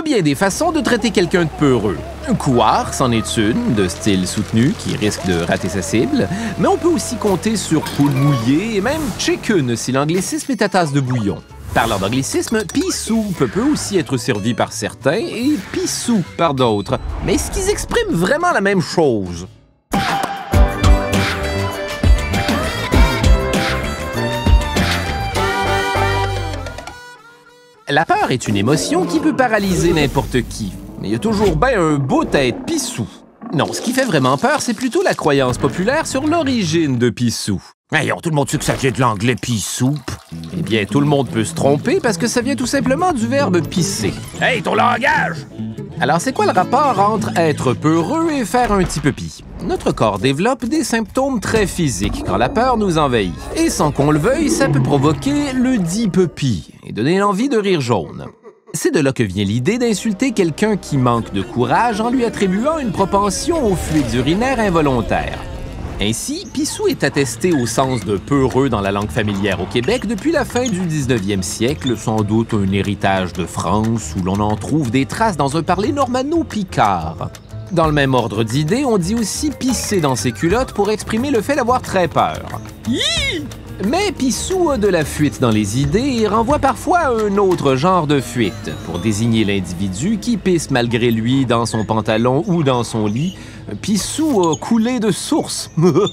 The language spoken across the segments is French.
a bien des façons de traiter quelqu'un de peureux. Couard, c'en est une, de style soutenu, qui risque de rater sa cible, mais on peut aussi compter sur poule mouillée et même chicken si l'anglicisme est à tasse de bouillon. Parlant d'anglicisme, pea soup peut aussi être servi par certains et pissou par d'autres, mais est-ce qu'ils expriment vraiment la même chose? La peur est une émotion qui peut paralyser n'importe qui, mais il y a toujours bien un bout à être pissou. Non, ce qui fait vraiment peur, c'est plutôt la croyance populaire sur l'origine de pissou. Hey, tout le monde sait que ça vient de l'anglais pea soup. Eh bien, tout le monde peut se tromper parce que ça vient tout simplement du verbe pisser. Hey, ton langage! Alors, c'est quoi le rapport entre être peureux et faire un petit pipi? Notre corps développe des symptômes très physiques quand la peur nous envahit. Et sans qu'on le veuille, ça peut provoquer le dit pipi et donner l'envie de rire jaune. C'est de là que vient l'idée d'insulter quelqu'un qui manque de courage en lui attribuant une propension aux fluides urinaires involontaires. Ainsi, pissou est attesté au sens de peureux dans la langue familière au Québec depuis la fin du 19e siècle, sans doute un héritage de France où l'on en trouve des traces dans un parler normano-picard. Dans le même ordre d'idées, on dit aussi pisser dans ses culottes pour exprimer le fait d'avoir très peur. Hi! Mais pissou a de la fuite dans les idées et renvoie parfois à un autre genre de fuite, pour désigner l'individu qui pisse malgré lui dans son pantalon ou dans son lit. Pissou a coulé de source.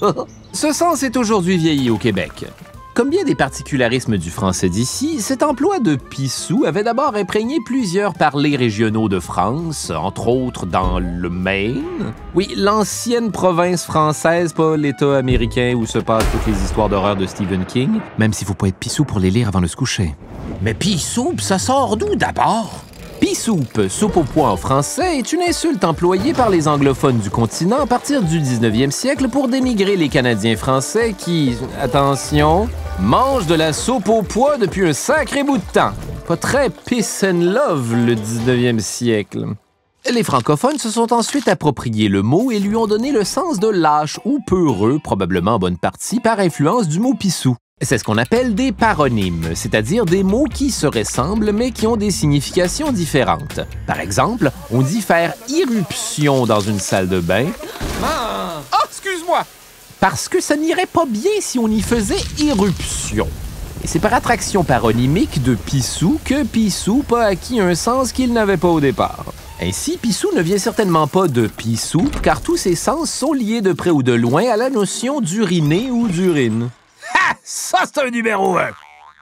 Ce sens est aujourd'hui vieilli au Québec. Comme bien des particularismes du français d'ici, cet emploi de pissou avait d'abord imprégné plusieurs parlers régionaux de France, entre autres dans le Maine. Oui, l'ancienne province française, pas l'État américain où se passent toutes les histoires d'horreur de Stephen King, même s'il faut pas être pissou pour les lire avant de se coucher. Mais pea soup, ça sort d'où d'abord? Pea soup, soupe au pois en français, est une insulte employée par les anglophones du continent à partir du 19e siècle pour dénigrer les Canadiens français qui, attention, mangent de la soupe au pois depuis un sacré bout de temps. Pas très peace and love le 19e siècle. Les francophones se sont ensuite appropriés le mot et lui ont donné le sens de lâche ou peureux, probablement en bonne partie par influence du mot pissou. C'est ce qu'on appelle des paronymes, c'est-à-dire des mots qui se ressemblent mais qui ont des significations différentes. Par exemple, on dit faire irruption dans une salle de bain. Ah, excuse-moi! Parce que ça n'irait pas bien si on y faisait irruption. Et c'est par attraction paronymique de pissou que pissou a acquis un sens qu'il n'avait pas au départ. Ainsi, pissou ne vient certainement pas de pissou, car tous ces sens sont liés de près ou de loin à la notion d'uriner ou d'urine. Ha! Ça, c'est un numéro 1!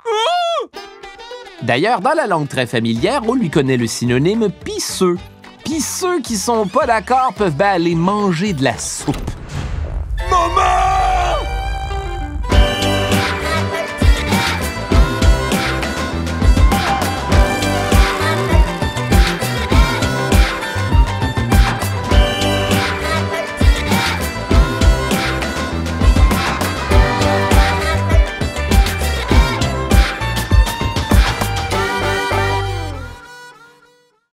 D'ailleurs, dans la langue très familière, on lui connaît le synonyme pisseux. Puis ceux qui sont pas d'accord peuvent aller manger de la soupe.